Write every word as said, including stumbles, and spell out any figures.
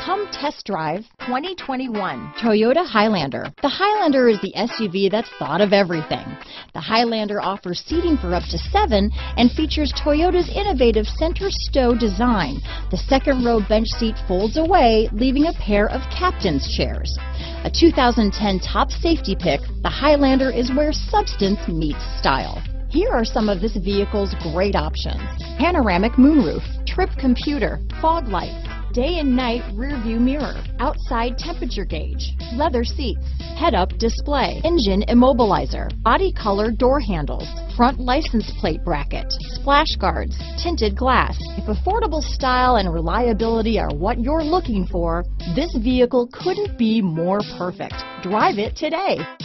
Come test drive twenty twenty-one Toyota Highlander. The Highlander is the S U V that's thought of everything. The Highlander offers seating for up to seven and features Toyota's innovative center stow design. The second row bench seat folds away, leaving a pair of captain's chairs. A two thousand ten top safety pick, the Highlander is where substance meets style. Here are some of this vehicle's great options: panoramic moonroof, trip computer, fog lights, day and night rear view mirror, outside temperature gauge, leather seats, head-up display, engine immobilizer, body color door handles, front license plate bracket, splash guards, tinted glass. If affordable style and reliability are what you're looking for, this vehicle couldn't be more perfect. Drive it today.